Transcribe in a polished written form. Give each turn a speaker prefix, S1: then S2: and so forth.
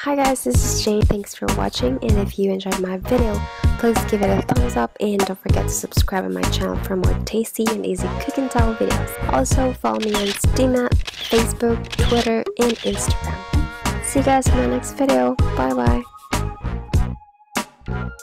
S1: Hi guys, this is Jayne. Thanks for watching, and if you enjoyed my video, please give it a thumbs up and don't forget to subscribe to my channel for more tasty and easy cook and tell videos. Also follow me on Steam, Facebook, Twitter, and Instagram. See you guys in my next video. Bye bye.